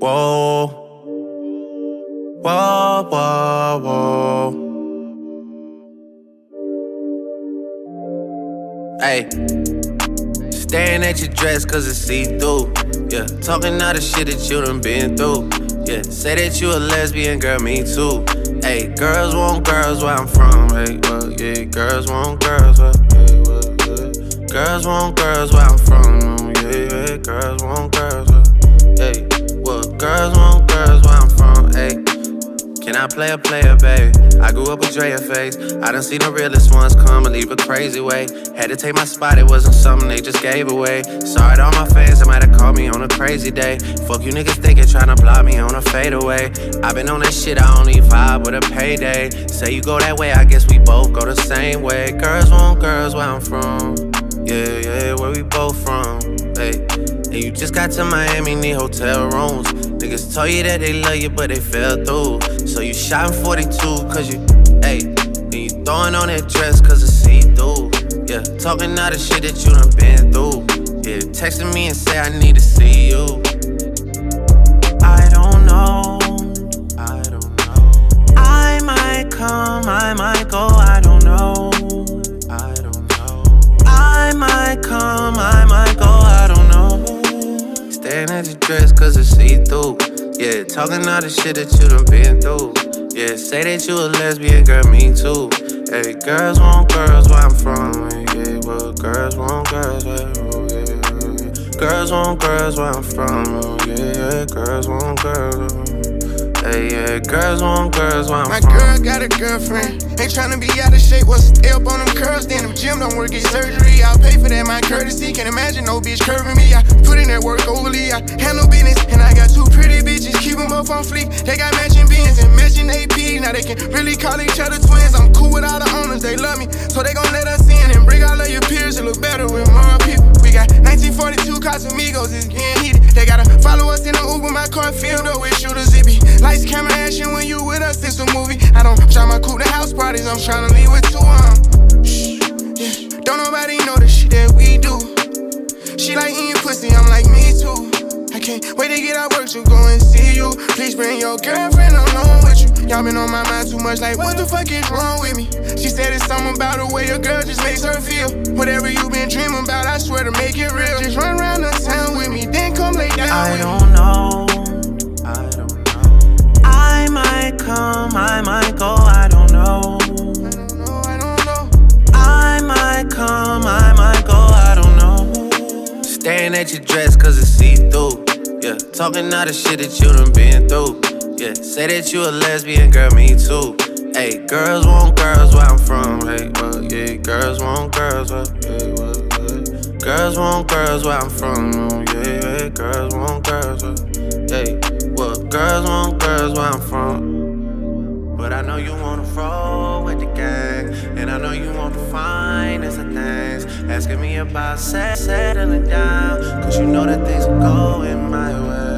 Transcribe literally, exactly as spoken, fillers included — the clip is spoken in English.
Whoa, whoa, whoa, whoa. Hey, staring at your dress cause it's see-through. Yeah, talking all the shit that you done been through. Yeah, say that you a lesbian, girl, me too. Hey, girls want girls where I'm from. Hey, well, yeah, girls want girls where, hey, well, yeah. Girls want girls where I'm from. Yeah, yeah, girls want girls where, hey, well, girls want girls where I'm from. Hey, can I play a player, babe? I grew up with Drea face. I done seen the realest ones come and leave a crazy way. Had to take my spot, it wasn't something they just gave away. Sorry to all my fans that might have called me on a crazy day. Fuck you niggas thinking tryna block me on a fadeaway. I been on that shit, I only vibe with a payday. Say you go that way, I guess we both go the same way. Girls want girls where I'm from. Yeah, yeah, where we both from. Hey, and you just got to Miami, need hotel rooms. Niggas told you that they love you, but they fell through. So you shot in forty-two, cause you, hey, and you throwing on that dress cause it's see-through. Yeah, talking all the shit that you done been through. Yeah, texting me and say I need to see you. I don't know, I don't know. I might come, I might go, I don't know. I don't know. I might come, I might go, I don't know. Staring at your dress cause it's see-through. Yeah, talking all the shit that you done been through. Yeah, say that you a lesbian, girl, me too. Hey, girls want girls where I'm from. Yeah, well, girls want girls where, oh, yeah, yeah. Girls want girls where I'm from. Oh, yeah, yeah, girls want girls. Hey, yeah, girls want girls where I'm My from. My girl got a girlfriend. Ain't tryna be out of shape. What's stay up on them curls? Then them gym don't work, get surgery. I'll pay for that, my courtesy. Can't imagine no bitch curving me. I put in that work overly. I handle business, and I got two pretty bitches. Keep them both on fleek. They got matching beans and matching A P. Now they can really call each other twins. I'm cool with all the owners, they love me. So they gon' let us in and bring all of your peers. It look better with more people. We got nineteen forty-two Casamigos, it's getting heated. They gotta follow us in the Uber, my car filled up with shooters. It be lights, camera, action when you with us, it's a movie. I don't try my coupe to house parties, I'm tryna leave with two um. Shh, yeah. Don't nobody know the shit that we do. She like eating pussy, I'm like me too. I can't wait to get out work to go and see you. Please bring your girlfriend along with you. Y'all been on my mind too much, like what the fuck is wrong with me? She said it's something about the way a girl just makes her feel. Whatever you been dreaming about, I swear to make it real. Just run around the town with me, then come lay down I with don't me. know, I don't know. I might come, I might go, I don't know. I don't know, I don't know. I might come, I might go, I don't know. Staring at your dress cause it's see-through. Yeah, talking all the shit that you done been through. Yeah, say that you a lesbian, girl, me too. Hey, girls want girls where I'm from. Hey, well, yeah, girls want girls where, yeah, well, yeah. Girls want girls where I'm from. Oh, yeah, yeah, girls want girls where, hey, well, girls want girls where I'm from. But I know you wanna roll with the gang, and I know you want the finest of things. Asking me about set, settling down, cause you know that things are going my way.